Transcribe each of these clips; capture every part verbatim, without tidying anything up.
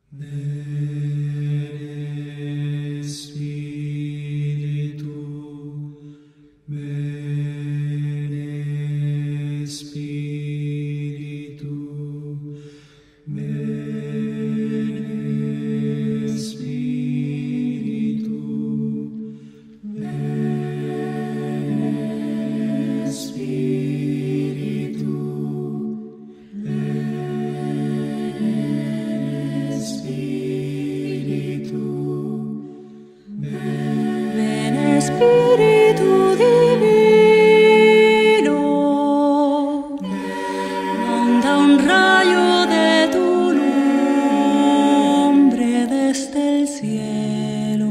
Ven Espíritu, ven Espíritu, ven Espíritu, ven Espíritu, ven Espíritu, Ven Espíritu Divino, manda un rayo de tu nombre desde el cielo.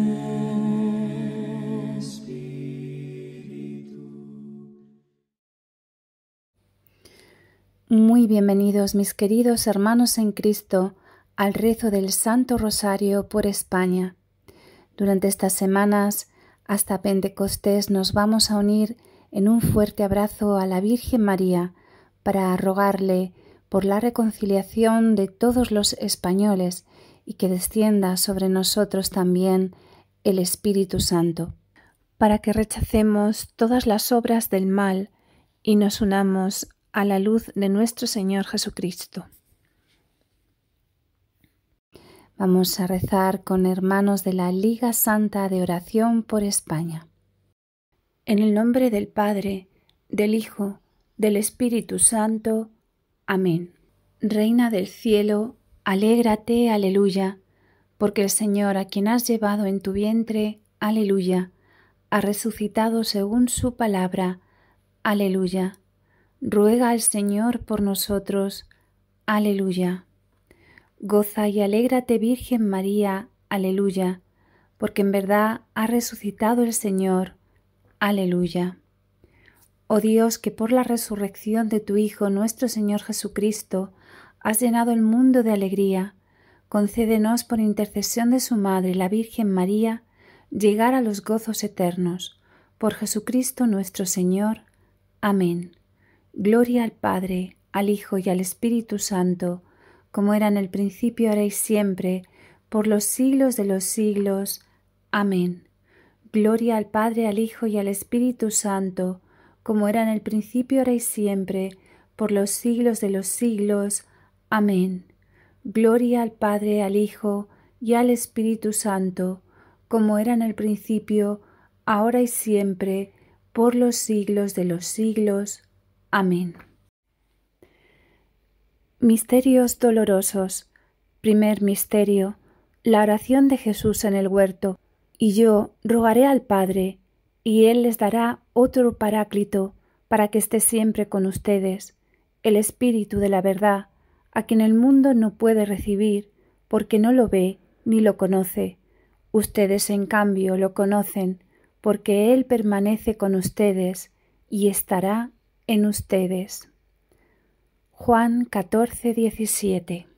Muy bienvenidos, mis queridos hermanos en Cristo, al rezo del Santo Rosario por España. Durante estas semanas, hasta Pentecostés, nos vamos a unir en un fuerte abrazo a la Virgen María para rogarle por la reconciliación de todos los españoles y que descienda sobre nosotros también el Espíritu Santo, para que rechacemos todas las obras del mal y nos unamos a la luz de nuestro Señor Jesucristo. Vamos a rezar con hermanos de la Liga Santa de Oración por España. En el nombre del Padre, del Hijo, del Espíritu Santo. Amén. Reina del cielo, alégrate, aleluya, porque el Señor, a quien has llevado en tu vientre, aleluya, ha resucitado según su palabra, aleluya. Ruega al Señor por nosotros, aleluya. Goza y alégrate, Virgen María, aleluya, porque en verdad ha resucitado el Señor, aleluya. Oh Dios, que por la resurrección de tu Hijo, nuestro Señor Jesucristo, has llenado el mundo de alegría, concédenos por intercesión de su Madre, la Virgen María, llegar a los gozos eternos. Por Jesucristo nuestro Señor. Amén. Gloria al Padre, al Hijo y al Espíritu Santo, como era en el principio, ahora y siempre, por los siglos de los siglos. Amén. Gloria al Padre, al Hijo y al Espíritu Santo, como era en el principio, ahora y siempre, por los siglos de los siglos. Amén. Gloria al Padre, al Hijo y al Espíritu Santo, como era en el principio, ahora y siempre, por los siglos de los siglos. Amén. Misterios dolorosos. Primer misterio, la oración de Jesús en el huerto. Y yo rogaré al Padre, y Él les dará otro Paráclito, para que esté siempre con ustedes, el Espíritu de la verdad, a quien el mundo no puede recibir, porque no lo ve ni lo conoce. Ustedes, en cambio, lo conocen, porque Él permanece con ustedes y estará en ustedes. Juan catorce, diecisiete.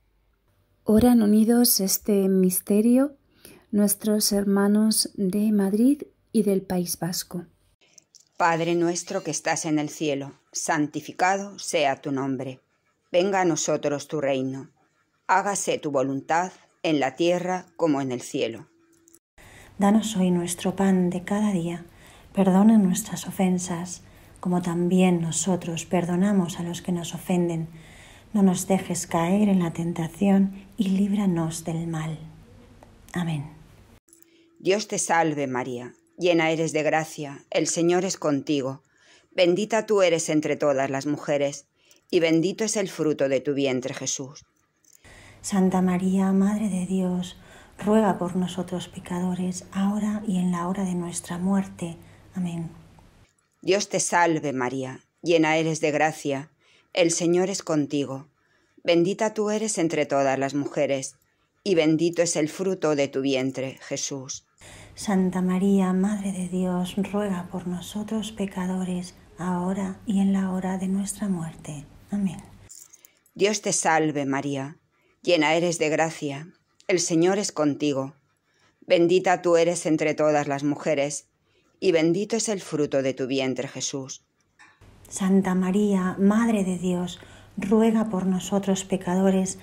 Oran unidos este misterio nuestros hermanos de Madrid y del País Vasco. Padre nuestro que estás en el cielo, santificado sea tu nombre. Venga a nosotros tu reino. Hágase tu voluntad en la tierra como en el cielo. Danos hoy nuestro pan de cada día. Perdona nuestras ofensas, como también nosotros perdonamos a los que nos ofenden. No nos dejes caer en la tentación y líbranos del mal. Amén. Dios te salve, María, llena eres de gracia, el Señor es contigo. Bendita tú eres entre todas las mujeres, y bendito es el fruto de tu vientre, Jesús. Santa María, Madre de Dios, ruega por nosotros pecadores, ahora y en la hora de nuestra muerte. Amén. Dios te salve, María, llena eres de gracia, el Señor es contigo. Bendita tú eres entre todas las mujeres, y bendito es el fruto de tu vientre, Jesús. Santa María, Madre de Dios, ruega por nosotros pecadores, ahora y en la hora de nuestra muerte. Amén. Dios te salve, María, llena eres de gracia, el Señor es contigo. Bendita tú eres entre todas las mujeres, y bendito es el fruto de tu vientre, Jesús. Santa María, Madre de Dios, ruega por nosotros pecadores,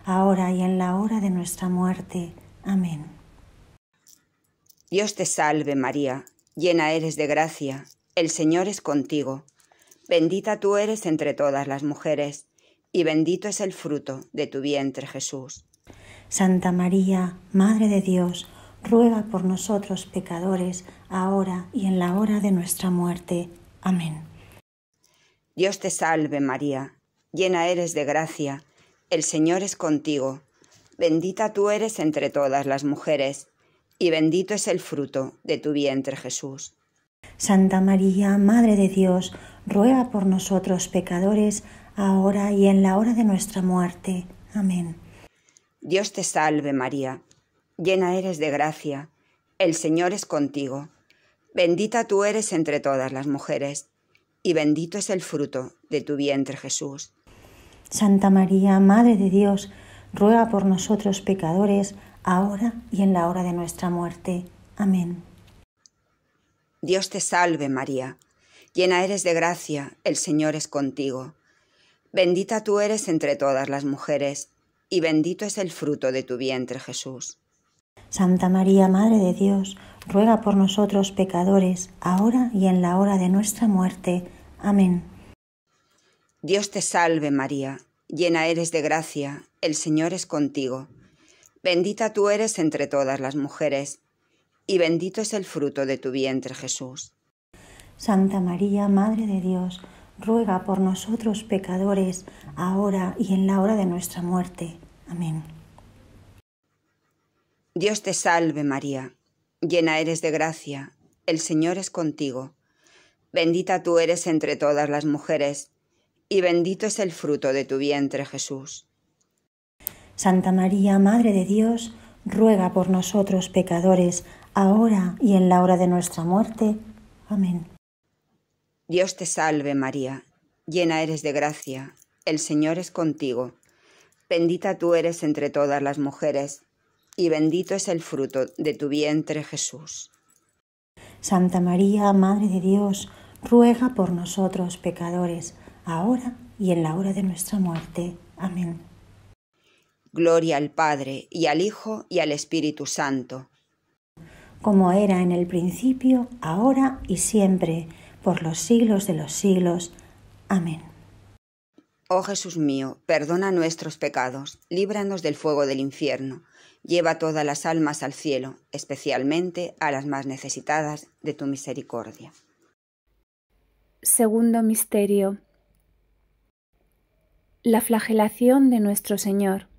ahora y en la hora de nuestra muerte. Amén. Dios te salve María, llena eres de gracia, el Señor es contigo. Bendita tú eres entre todas las mujeres, y bendito es el fruto de tu vientre Jesús. Santa María, Madre de Dios, ruega por nosotros pecadores, ahora y en la hora de nuestra muerte. Amén. Dios te salve María, llena eres de gracia, el Señor es contigo. Bendita tú eres entre todas las mujeres, y bendito es el fruto de tu vientre Jesús. Santa María, Madre de Dios, ruega por nosotros pecadores, ahora y en la hora de nuestra muerte. Amén. Dios te salve María, llena eres de gracia, el Señor es contigo. Bendita tú eres entre todas las mujeres, y bendito es el fruto de tu vientre Jesús. Santa María, Madre de Dios, ruega por nosotros pecadores, ahora y en la hora de nuestra muerte. Amén. Dios te salve María, llena eres de gracia, el Señor es contigo. Bendita tú eres entre todas las mujeres, y bendito es el fruto de tu vientre Jesús. Santa María, Madre de Dios, ruega por nosotros pecadores, ahora y en la hora de nuestra muerte. Amén. Dios te salve María, llena eres de gracia, el Señor es contigo. Bendita tú eres entre todas las mujeres, y bendito es el fruto de tu vientre Jesús. Santa María, Madre de Dios, ruega por nosotros pecadores, ahora y en la hora de nuestra muerte. Amén. Dios te salve María, llena eres de gracia, el Señor es contigo. Bendita tú eres entre todas las mujeres, y bendito es el fruto de tu vientre Jesús. Santa María, Madre de Dios, ruega por nosotros pecadores, ahora y en la hora de nuestra muerte. Amén. Dios te salve María, llena eres de gracia, el Señor es contigo. Bendita tú eres entre todas las mujeres, y bendito es el fruto de tu vientre Jesús. Santa María, Madre de Dios, ruega por nosotros pecadores, ahora y en la hora de nuestra muerte. Amén. Gloria al Padre, y al Hijo, y al Espíritu Santo. Como era en el principio, ahora y siempre, por los siglos de los siglos. Amén. Oh Jesús mío, perdona nuestros pecados, líbranos del fuego del infierno, lleva todas las almas al cielo, especialmente a las más necesitadas de tu misericordia. Segundo misterio. La flagelación de nuestro Señor.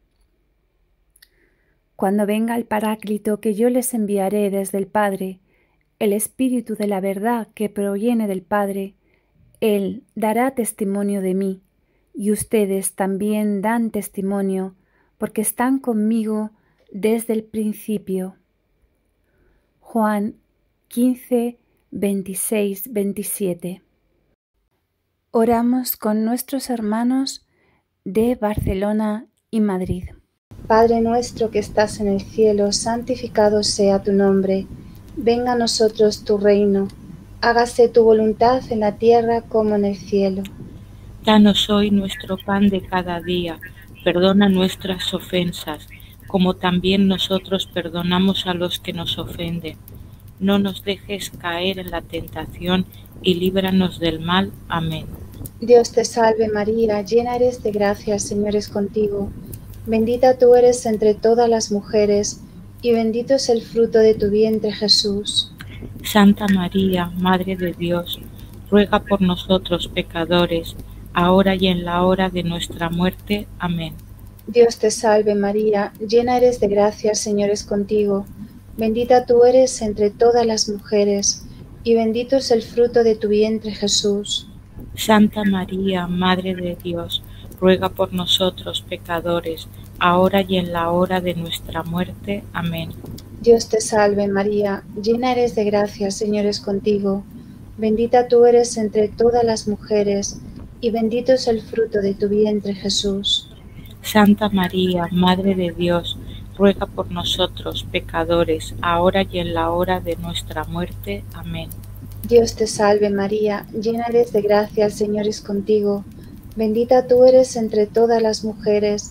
Cuando venga el Paráclito que yo les enviaré desde el Padre, el Espíritu de la verdad que proviene del Padre, Él dará testimonio de mí, y ustedes también dan testimonio, porque están conmigo desde el principio. Juan quince, veintiséis, veintisiete. Oramos con nuestros hermanos de Barcelona y Madrid. Padre nuestro que estás en el cielo, santificado sea tu nombre. Venga a nosotros tu reino. Hágase tu voluntad en la tierra como en el cielo. Danos hoy nuestro pan de cada día. Perdona nuestras ofensas, como también nosotros perdonamos a los que nos ofenden. No nos dejes caer en la tentación y líbranos del mal. Amén. Dios te salve María, llena eres de gracia, el Señor es contigo. Bendita tú eres entre todas las mujeres, y bendito es el fruto de tu vientre Jesús. Santa María, Madre de Dios, ruega por nosotros pecadores, ahora y en la hora de nuestra muerte. Amén. Dios te salve María, llena eres de gracia, el Señor es contigo. Bendita tú eres entre todas las mujeres, y bendito es el fruto de tu vientre Jesús. Santa María, Madre de Dios, ruega por nosotros pecadores, ahora y en la hora de nuestra muerte. Amén. Dios te salve María, llena eres de gracia, el Señor es contigo. Bendita tú eres entre todas las mujeres, y bendito es el fruto de tu vientre Jesús. Santa María, Madre de Dios, ruega por nosotros pecadores, ahora y en la hora de nuestra muerte. Amén. Dios te salve María, llena eres de gracia, el Señor es contigo. Bendita tú eres entre todas las mujeres,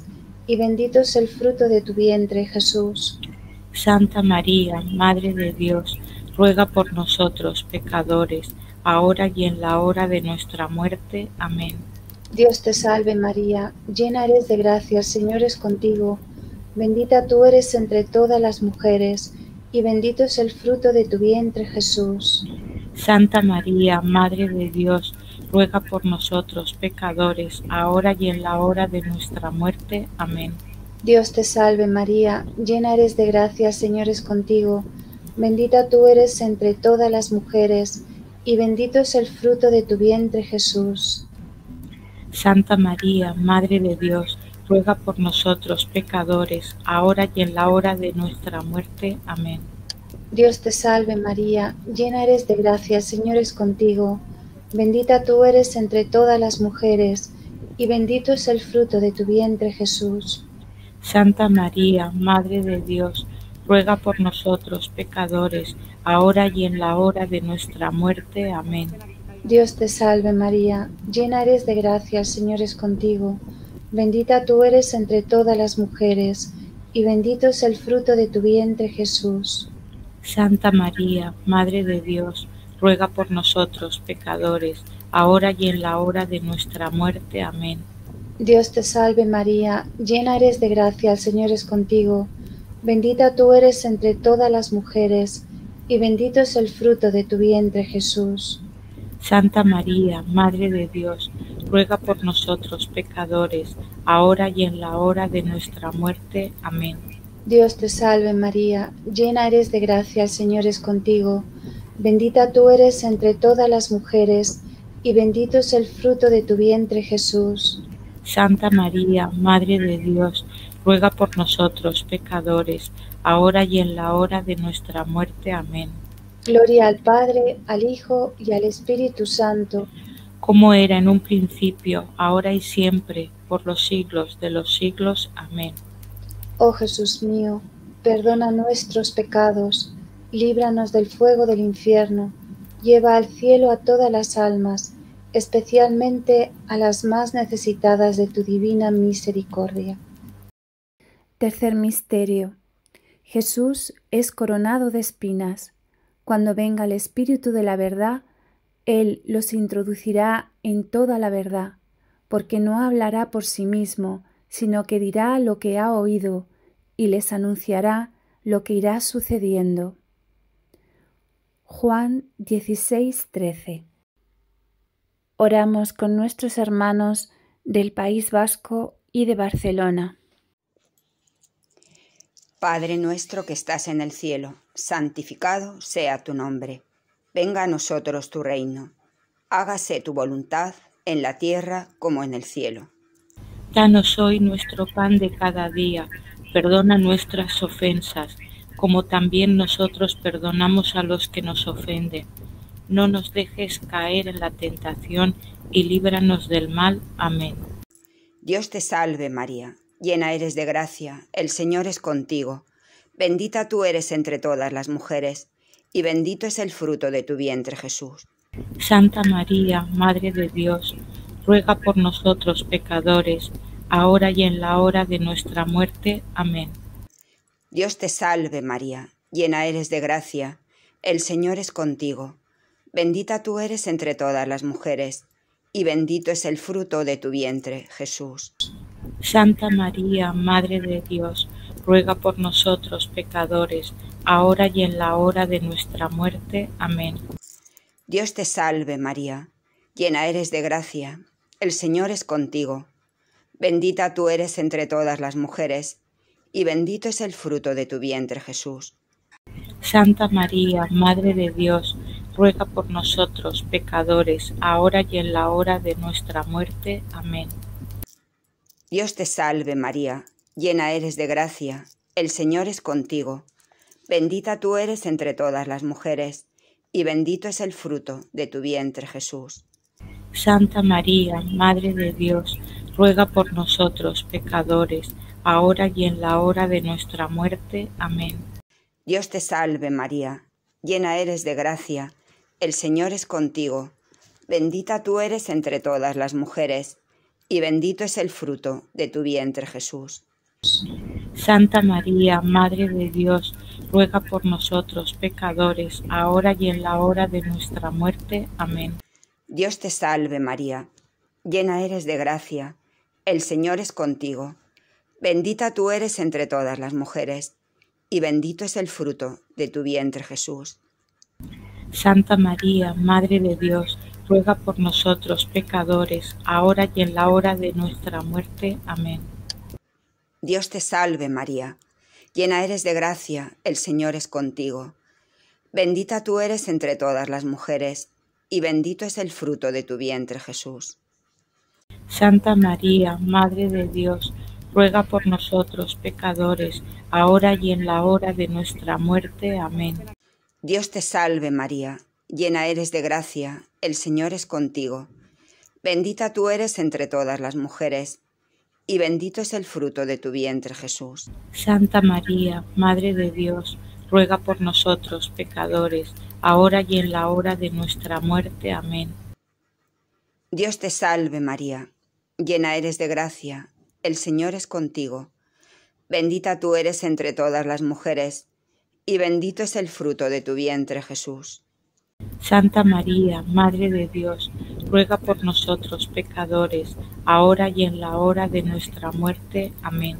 y bendito es el fruto de tu vientre, Jesús. Santa María, Madre de Dios, ruega por nosotros pecadores, ahora y en la hora de nuestra muerte. Amén. Dios te salve María, llena eres de gracia, el Señor es contigo. Bendita tú eres entre todas las mujeres, y bendito es el fruto de tu vientre, Jesús. Santa María, Madre de Dios, ruega por nosotros pecadores, ahora y en la hora de nuestra muerte. Amén. Dios te salve María, llena eres de gracia, el Señor es contigo. Bendita tú eres entre todas las mujeres, y bendito es el fruto de tu vientre, Jesús. Santa María, Madre de Dios, ruega por nosotros pecadores, ahora y en la hora de nuestra muerte. Amén. Dios te salve María, llena eres de gracia, el Señor es contigo. Bendita tú eres entre todas las mujeres, y bendito es el fruto de tu vientre, Jesús. Santa María, Madre de Dios, ruega por nosotros pecadores, ahora y en la hora de nuestra muerte. Amén. Dios te salve María, llena eres de gracia, el Señor es contigo. Bendita tú eres entre todas las mujeres, y bendito es el fruto de tu vientre, Jesús. Santa María, Madre de Dios, ruega por nosotros pecadores, ahora y en la hora de nuestra muerte. Amén. Dios te salve María, llena eres de gracia, el Señor es contigo. Bendita tú eres entre todas las mujeres, y bendito es el fruto de tu vientre, Jesús. Santa María, Madre de Dios, ruega por nosotros pecadores, ahora y en la hora de nuestra muerte. Amén. Dios te salve María, llena eres de gracia, el Señor es contigo. Bendita tú eres entre todas las mujeres, y bendito es el fruto de tu vientre, Jesús. Santa María, Madre de Dios, ruega por nosotros pecadores, ahora y en la hora de nuestra muerte. Amén. Gloria al Padre, al Hijo y al Espíritu Santo, como era en un principio, ahora y siempre, por los siglos de los siglos. Amén. Oh Jesús mío, perdona nuestros pecados, líbranos del fuego del infierno, lleva al cielo a todas las almas, especialmente a las más necesitadas de tu divina misericordia. Tercer misterio. Jesús es coronado de espinas. Cuando venga el Espíritu de la verdad, Él los introducirá en toda la verdad, porque no hablará por sí mismo, sino que dirá lo que ha oído y les anunciará lo que irá sucediendo. Juan dieciséis, trece. Oramos con nuestros hermanos del País Vasco y de Barcelona. Padre nuestro que estás en el cielo, santificado sea tu nombre. Venga a nosotros tu reino. Hágase tu voluntad en la tierra como en el cielo. Danos hoy nuestro pan de cada día. Perdona nuestras ofensas, como también nosotros perdonamos a los que nos ofenden. No nos dejes caer en la tentación y líbranos del mal. Amén. Dios te salve María, llena eres de gracia, el Señor es contigo. Bendita tú eres entre todas las mujeres, y bendito es el fruto de tu vientre, Jesús. Santa María, Madre de Dios, ruega por nosotros pecadores, ahora y en la hora de nuestra muerte. Amén. Dios te salve María, llena eres de gracia, el Señor es contigo. Bendita tú eres entre todas las mujeres, y bendito es el fruto de tu vientre, Jesús. Santa María, Madre de Dios, ruega por nosotros pecadores, ahora y en la hora de nuestra muerte. Amén. Dios te salve María, llena eres de gracia, el Señor es contigo. Bendita tú eres entre todas las mujeres, y bendito es el fruto de tu vientre, Jesús. Santa María, Madre de Dios, ruega por nosotros pecadores, ahora y en la hora de nuestra muerte. Amén. Dios te salve María, llena eres de gracia, el Señor es contigo. Bendita tú eres entre todas las mujeres, y bendito es el fruto de tu vientre, Jesús. Santa María, Madre de Dios, ruega por nosotros pecadores, ahora y en la hora de nuestra muerte. Amén. Dios te salve María, llena eres de gracia, el Señor es contigo. Bendita tú eres entre todas las mujeres, y bendito es el fruto de tu vientre, Jesús. Santa María, Madre de Dios, ruega por nosotros pecadores, ahora y en la hora de nuestra muerte. Amén. Dios te salve María, llena eres de gracia, el Señor es contigo. Bendita tú eres entre todas las mujeres, y bendito es el fruto de tu vientre Jesús. Santa María, Madre de Dios, ruega por nosotros pecadores, ahora y en la hora de nuestra muerte. Amén. Dios te salve María, llena eres de gracia, el Señor es contigo. Bendita tú eres entre todas las mujeres, y bendito es el fruto de tu vientre Jesús. Santa María, Madre de Dios, ruega por nosotros pecadores, ahora y en la hora de nuestra muerte. Amén. Dios te salve María, llena eres de gracia, el Señor es contigo. Bendita tú eres entre todas las mujeres, y bendito es el fruto de tu vientre Jesús. Santa María, Madre de Dios, ruega por nosotros pecadores, ahora y en la hora de nuestra muerte. Amén. Dios te salve María, llena eres de gracia, el Señor es contigo. Bendita tú eres entre todas las mujeres, y bendito es el fruto de tu vientre Jesús. Santa María, Madre de Dios, ruega por nosotros pecadores, ahora y en la hora de nuestra muerte. Amén.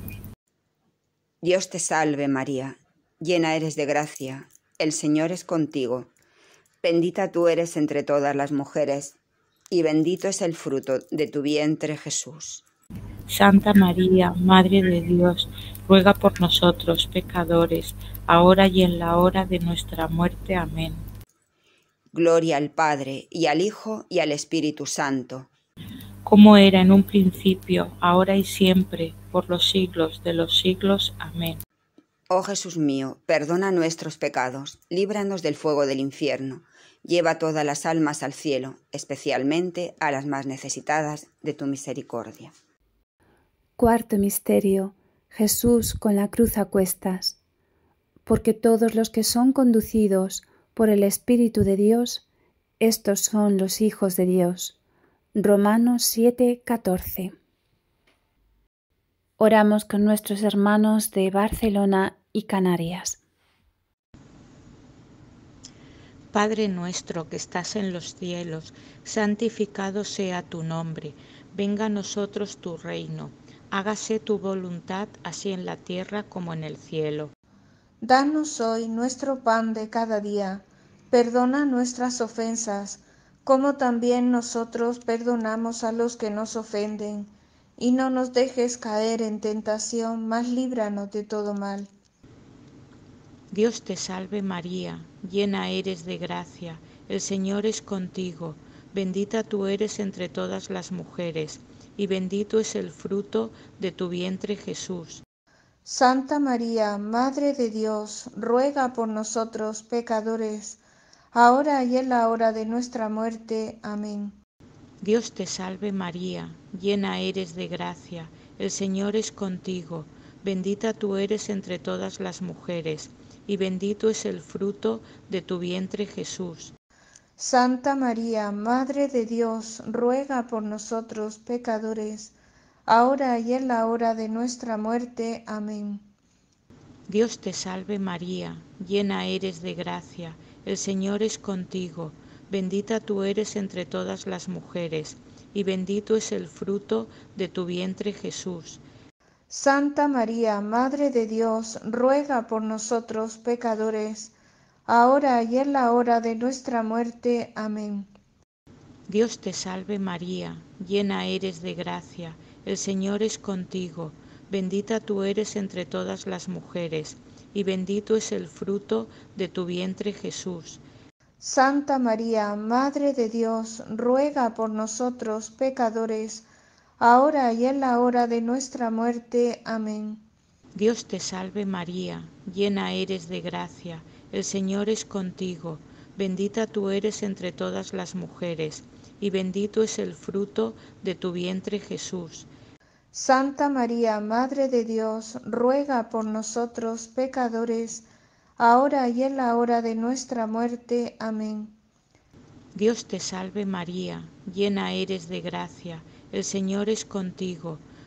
Dios te salve María, llena eres de gracia, el Señor es contigo. Bendita tú eres entre todas las mujeres, y bendito es el fruto de tu vientre Jesús. Santa María, Madre de Dios, ruega por nosotros pecadores, ahora y en la hora de nuestra muerte. Amén. Gloria al Padre, y al Hijo, y al Espíritu Santo. Como era en un principio, ahora y siempre, por los siglos de los siglos. Amén. Oh Jesús mío, perdona nuestros pecados, líbranos del fuego del infierno, lleva todas las almas al cielo, especialmente a las más necesitadas de tu misericordia. Cuarto misterio. Jesús con la cruz a cuestas. Porque todos los que son conducidos por el Espíritu de Dios, estos son los hijos de Dios. Romanos siete, catorce. Oramos con nuestros hermanos de Barcelona y Canarias. Padre nuestro que estás en los cielos, santificado sea tu nombre. Venga a nosotros tu reino. Hágase tu voluntad, así en la tierra como en el cielo. Danos hoy nuestro pan de cada día. Perdona nuestras ofensas, como también nosotros perdonamos a los que nos ofenden. Y no nos dejes caer en tentación, mas líbranos de todo mal. Dios te salve María, llena eres de gracia, el Señor es contigo. Bendita tú eres entre todas las mujeres, y bendito es el fruto de tu vientre Jesús. Santa María, Madre de Dios, ruega por nosotros pecadores, ahora y en la hora de nuestra muerte. Amén. Dios te salve María, llena eres de gracia, el Señor es contigo. Bendita tú eres entre todas las mujeres, y bendito es el fruto de tu vientre Jesús. Santa María, Madre de Dios, ruega por nosotros pecadores, ahora y en la hora de nuestra muerte. Amén. Dios te salve María, llena eres de gracia, el Señor es contigo. Bendita tú eres entre todas las mujeres, y bendito es el fruto de tu vientre Jesús. Santa María, Madre de Dios, ruega por nosotros pecadores, ahora y en la hora de nuestra muerte. Amén. Dios te salve María, llena eres de gracia, el Señor es contigo. Bendita tú eres entre todas las mujeres, y bendito es el fruto de tu vientre Jesús. Santa María, Madre de Dios, ruega por nosotros pecadores, ahora y en la hora de nuestra muerte. Amén. Dios te salve María, llena eres de gracia, el Señor es contigo. Bendita tú eres entre todas las mujeres, y bendito es el fruto de tu vientre Jesús. Santa María, Madre de Dios, ruega por nosotros pecadores, ahora y en la hora de nuestra muerte. Amén. Dios te salve María, llena eres de gracia, el Señor es contigo.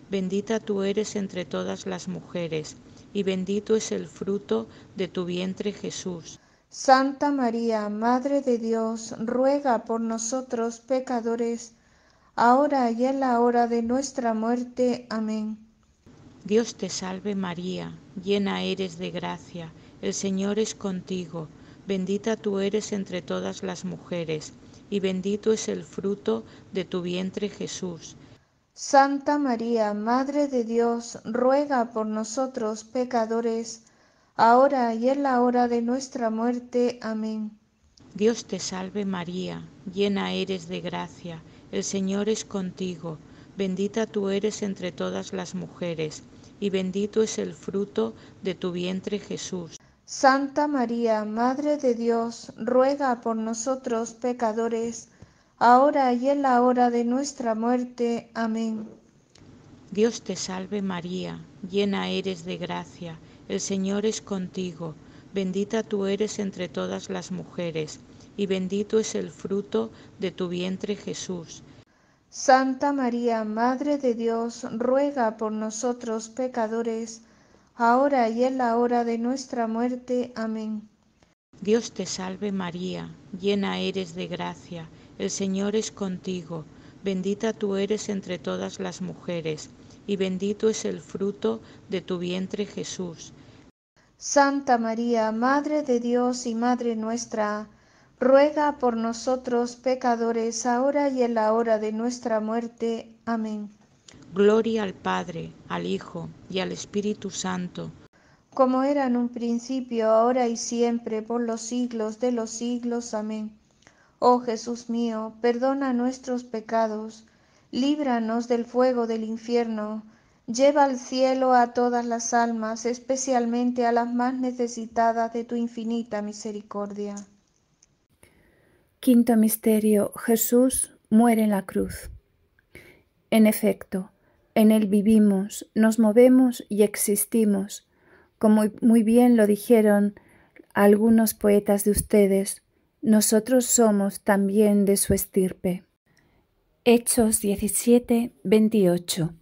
bendita tú eres entre todas las mujeres, y bendito es el fruto de tu vientre Jesús. Santa María, Madre de Dios, ruega por nosotros pecadores, ahora y en la hora de nuestra muerte. Amén. Dios te salve María, llena eres de gracia, el Señor es contigo, bendita tú eres entre todas las mujeres, y bendito es el fruto de tu vientre Jesús. Santa María, Madre de Dios, ruega por nosotros pecadores, ahora y en la hora de nuestra muerte. Amén. Dios te salve María, llena eres de gracia, el Señor es contigo, bendita tú eres entre todas las mujeres, y bendito es el fruto de tu vientre Jesús. Santa María, Madre de Dios, ruega por nosotros pecadores, ahora y en la hora de nuestra muerte. Amén. Dios te salve María, llena eres de gracia, el Señor es contigo, bendita tú eres entre todas las mujeres, y bendito es el fruto de tu vientre Jesús. Santa María, Madre de Dios, ruega por nosotros pecadores, ahora y en la hora de nuestra muerte. Amén. Dios te salve María, llena eres de gracia, el Señor es contigo, bendita tú eres entre todas las mujeres, y bendito es el fruto de tu vientre Jesús. Santa María, Madre de Dios y Madre nuestra, ruega por nosotros pecadores, ahora y en la hora de nuestra muerte. Amén. Gloria al Padre, al Hijo y al Espíritu Santo, como era en un principio, ahora y siempre, por los siglos de los siglos. Amén. Oh Jesús mío, perdona nuestros pecados, líbranos del fuego del infierno, lleva al cielo a todas las almas, especialmente a las más necesitadas de tu infinita misericordia. Quinto misterio: Jesús muere en la cruz. En efecto, en Él vivimos, nos movemos y existimos, como muy bien lo dijeron algunos poetas de ustedes. Nosotros somos también de su estirpe. Hechos diecisiete, veintiocho.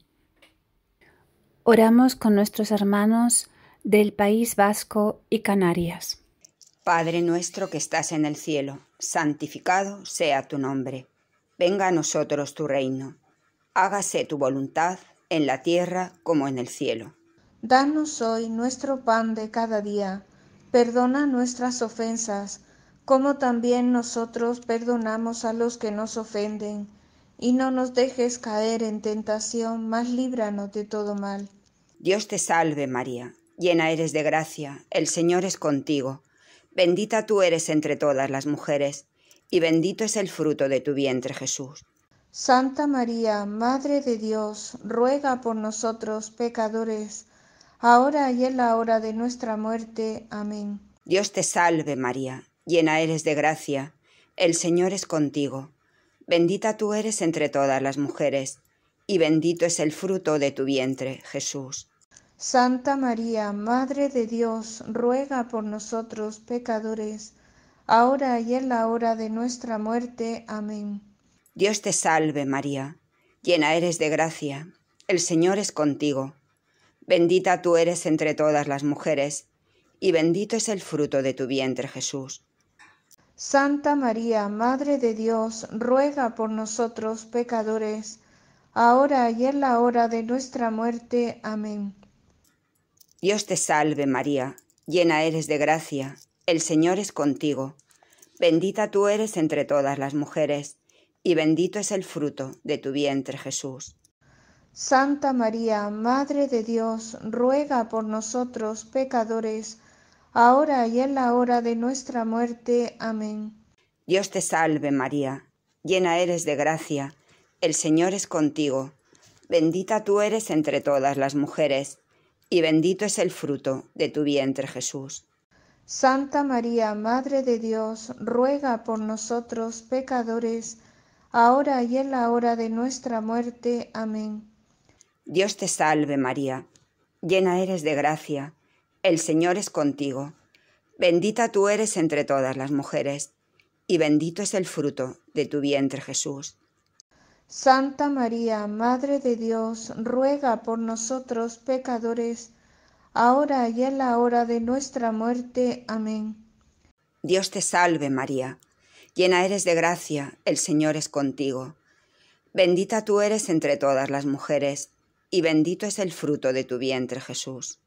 Oramos con nuestros hermanos del País Vasco y Canarias. Padre nuestro que estás en el cielo, santificado sea tu nombre. Venga a nosotros tu reino. Hágase tu voluntad en la tierra como en el cielo. Danos hoy nuestro pan de cada día. Perdona nuestras ofensas, como también nosotros perdonamos a los que nos ofenden. Y no nos dejes caer en tentación, mas líbranos de todo mal. Dios te salve María, llena eres de gracia, el Señor es contigo. Bendita tú eres entre todas las mujeres, y bendito es el fruto de tu vientre Jesús. Santa María, Madre de Dios, ruega por nosotros pecadores, ahora y en la hora de nuestra muerte. Amén. Dios te salve María, llena eres de gracia, el Señor es contigo. Bendita tú eres entre todas las mujeres, y bendito es el fruto de tu vientre, Jesús. Santa María, Madre de Dios, ruega por nosotros pecadores, ahora y en la hora de nuestra muerte. Amén. Dios te salve María, llena eres de gracia, el Señor es contigo. Bendita tú eres entre todas las mujeres, y bendito es el fruto de tu vientre, Jesús. Santa María, Madre de Dios, ruega por nosotros pecadores, ahora y en la hora de nuestra muerte. Amén. Dios te salve María, llena eres de gracia, el Señor es contigo. Bendita tú eres entre todas las mujeres, y bendito es el fruto de tu vientre, Jesús. Santa María, Madre de Dios, ruega por nosotros pecadores, ahora y en la hora de nuestra muerte. Amén. Dios te salve María, llena eres de gracia, el Señor es contigo. Bendita tú eres entre todas las mujeres, y bendito es el fruto de tu vientre, Jesús. Santa María, Madre de Dios, ruega por nosotros pecadores, ahora y en la hora de nuestra muerte. Amén. Dios te salve María, llena eres de gracia, el Señor es contigo. Bendita tú eres entre todas las mujeres, y bendito es el fruto de tu vientre, Jesús. Santa María, Madre de Dios, ruega por nosotros pecadores, ahora y en la hora de nuestra muerte. Amén. Dios te salve María, llena eres de gracia, el Señor es contigo. Bendita tú eres entre todas las mujeres, y bendito es el fruto de tu vientre Jesús.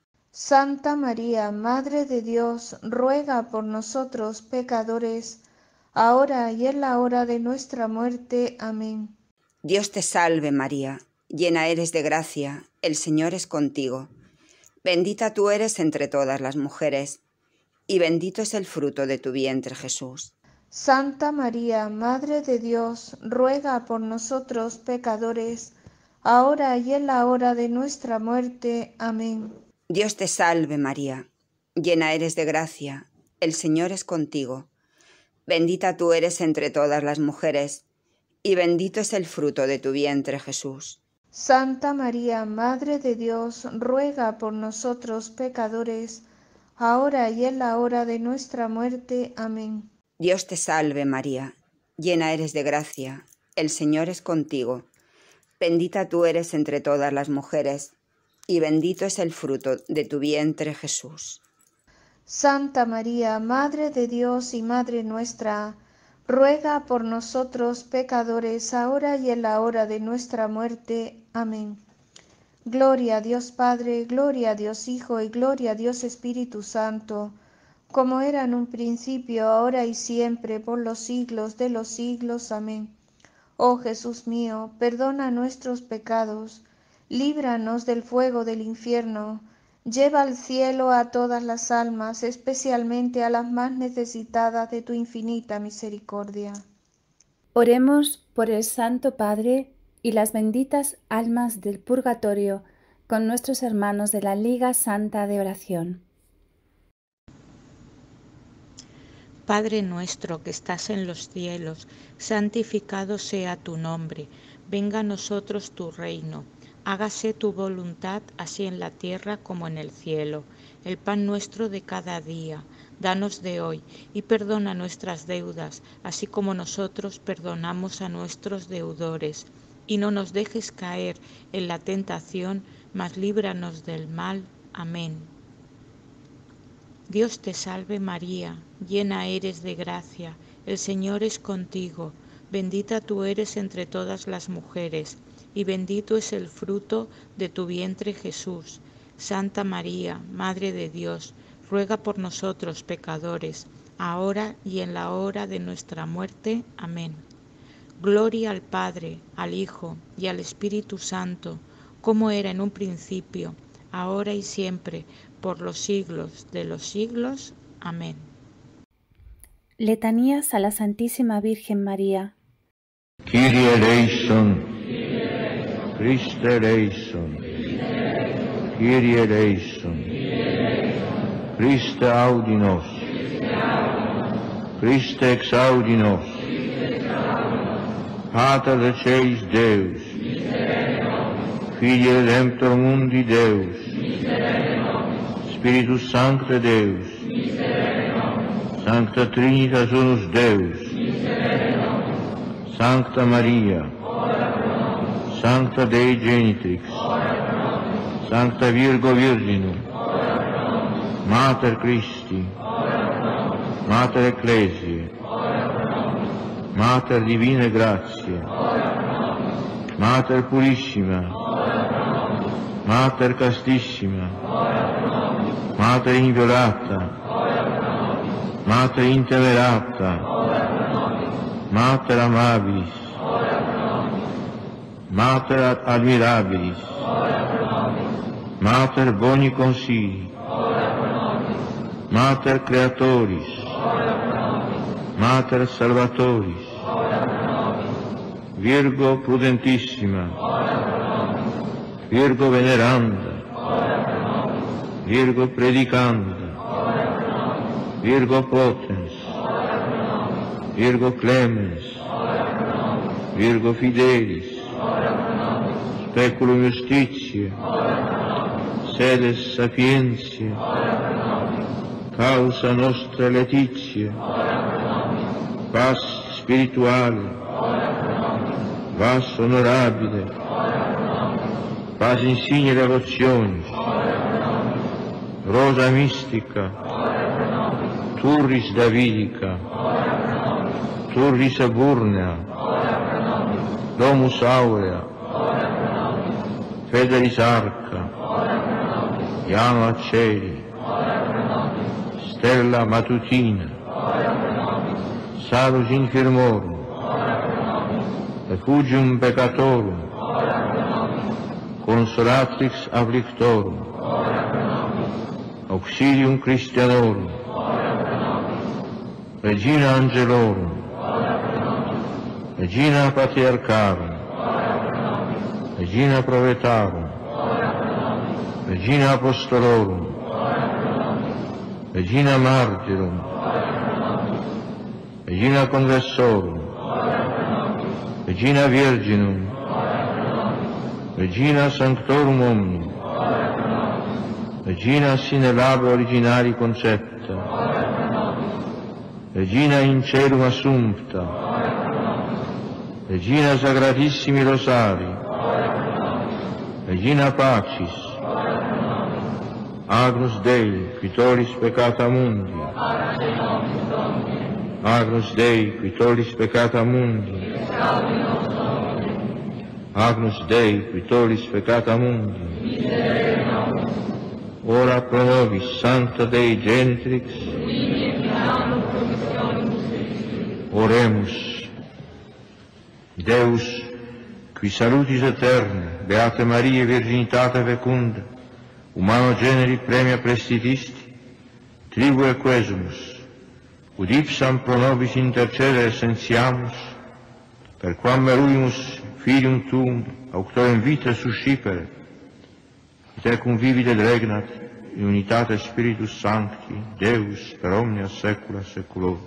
Santa María, Madre de Dios, ruega por nosotros pecadores, ahora y en la hora de nuestra muerte. Amén. Dios te salve María, llena eres de gracia, el Señor es contigo. Bendita tú eres entre todas las mujeres, y bendito es el fruto de tu vientre Jesús. Santa María, Madre de Dios, ruega por nosotros pecadores, ahora y en la hora de nuestra muerte. Amén. Dios te salve María, llena eres de gracia, el Señor es contigo. Bendita tú eres entre todas las mujeres, y bendito es el fruto de tu vientre Jesús. Santa María, Madre de Dios, ruega por nosotros pecadores, ahora y en la hora de nuestra muerte. Amén. Dios te salve María, llena eres de gracia, el Señor es contigo. Bendita tú eres entre todas las mujeres, y bendito es el fruto de tu vientre Jesús. Santa María, Madre de Dios y Madre nuestra, ruega por nosotros pecadores, ahora y en la hora de nuestra muerte. Amén. Gloria a Dios Padre, gloria a Dios Hijo y gloria a Dios Espíritu Santo, como era en un principio, ahora y siempre, por los siglos de los siglos. Amén. Oh Jesús mío, perdona nuestros pecados, líbranos del fuego del infierno, lleva al cielo a todas las almas, especialmente a las más necesitadas de tu infinita misericordia. Oremos por el Santo Padre y las benditas almas del purgatorio con nuestros hermanos de la Liga Santa de Oración. Padre nuestro que estás en los cielos, santificado sea tu nombre, venga a nosotros tu reino. Hágase tu voluntad, así en la tierra como en el cielo. El pan nuestro de cada día, danos de hoy, y perdona nuestras deudas, así como nosotros perdonamos a nuestros deudores. Y no nos dejes caer en la tentación, mas líbranos del mal. Amén. Dios te salve María, llena eres de gracia, el Señor es contigo, bendita tú eres entre todas las mujeres, y bendito es el fruto de tu vientre Jesús. Santa María, Madre de Dios, ruega por nosotros pecadores, ahora y en la hora de nuestra muerte. Amén. Gloria al Padre, al Hijo y al Espíritu Santo, como era en un principio, ahora y siempre, por los siglos de los siglos. Amén. Letanías a la Santísima Virgen María. Kyrie eleison, Christe eleison, Kyrie eleison, Christe audi nos, Christe exaudi nos, Pater de celis Deus, Filii Redemptor mundi Deus, Spiritus Sancte Deus, Sancta Trinitas Unus Deus, Sancta Maria, Sancta Dei Genitrix, Sancta Virgo Virginum, Mater Christi, Mater Ecclesiae, Mater Divinae Gratiae, Mater Purissima, Mater Castissima, Mater Inviolata, Mater Intemerata, Mater Amabilis, Mater Admirabilis, Mater Boni Consilii, Mater Creatoris, Mater Salvatoris, Virgo Prudentissima, Virgo Veneranda, Virgo Predicanda, Virgo Potens, Virgo Clemens, Virgo Fidelis, Speculum Justitiae, Sedes Sapientiae, Causa Nostra Laetitia, Paz Spirituale, vas onorabile, vas insigne devozioni, rosa mistica, turris davidica, turris aburnea, domus aurea, Federis arca, Iano Acceli, Stella matutina, Salus infirmorum, Refugium peccatorum, Consolatrix afflictorum, Auxilium Christianorum, Regina Angelorum, Regina Patriarcharum, Regina Provetarum, Regina Apostolorum, Regina Martyrum, Regina Congressorum, Regina Virginum, Regina Sanctorum Omnium, Regina sine labe originari concepta, Regina in celum assumpta, Regina Sacratissimi Rosari, Regina Pacis, Agnus Dei, qui tollis peccata mundi, Agnus Dei, qui tollis peccata mundi, Agnus Dei, qui tollis peccata mundi, ora pro nobis Sancta Dei Genitrix, oremus. Deus, qui salutis aeterne, Beate Maria Virginitate fecunda, humano generi premia prestitisti, tribue quesumus, ud ipsam pro nobis intercedere sentiamus, per quam meruimus filium tuum auctorem vita suscipere, et ecum vivit et regnat in unitate Spiritus Sancti, Deus per omnia saecula saeculorum.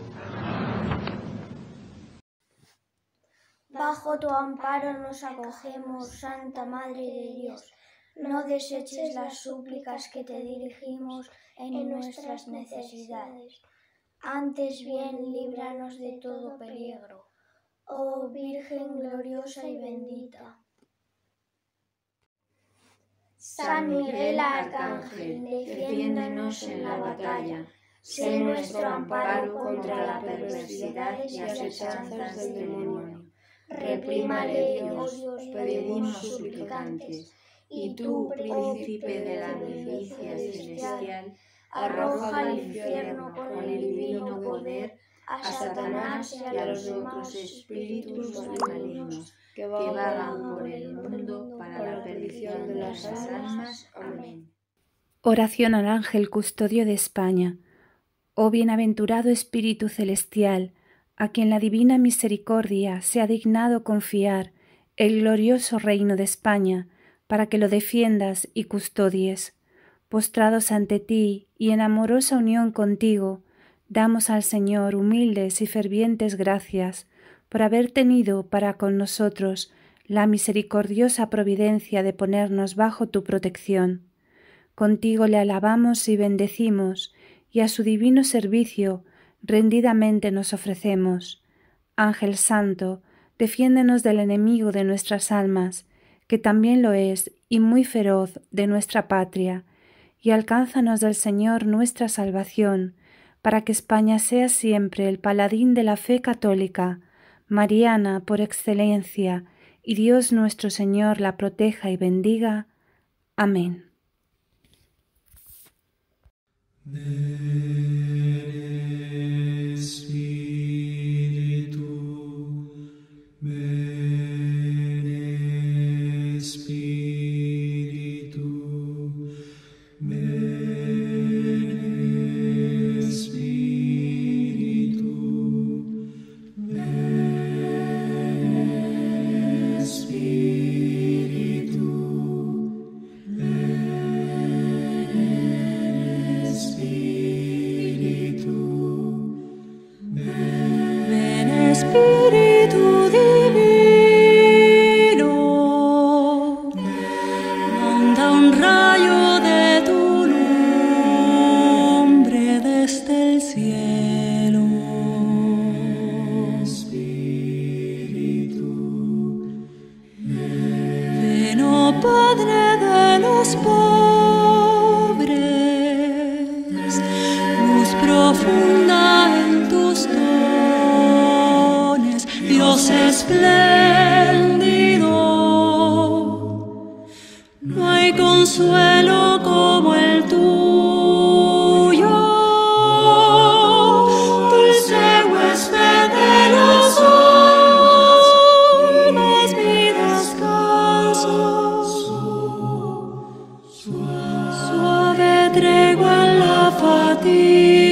Bajo tu amparo nos acogemos, Santa Madre de Dios. No deseches las súplicas que te dirigimos en nuestras necesidades. Antes bien, líbranos de todo peligro. Oh Virgen gloriosa y bendita. San Miguel Arcángel, defiéndonos en la batalla. Sé nuestro amparo contra la perversidad y asechanzas del demonio. Reprímale Dios, pedimos suplicantes, y tú, príncipe de la milicia celestial, arroja al infierno con el divino poder a Satanás y a los otros espíritus malignos que vagan por el mundo para la perdición de las almas. Amén. Oración al ángel custodio de España. Oh bienaventurado Espíritu Celestial, a quien la divina misericordia se ha dignado confiar el glorioso reino de España, para que lo defiendas y custodies. Postrados ante ti y en amorosa unión contigo, damos al Señor humildes y fervientes gracias por haber tenido para con nosotros la misericordiosa providencia de ponernos bajo tu protección. Contigo le alabamos y bendecimos, y a su divino servicio rendidamente nos ofrecemos. Ángel Santo, defiéndenos del enemigo de nuestras almas, que también lo es y muy feroz de nuestra patria, y alcánzanos del Señor nuestra salvación, para que España sea siempre el paladín de la fe católica, mariana por excelencia, y Dios nuestro Señor la proteja y bendiga. Amén. Bene Spiritu, bene Spiritu, bene Spiritu, bene Spiritu, bene Spiritu. fatica.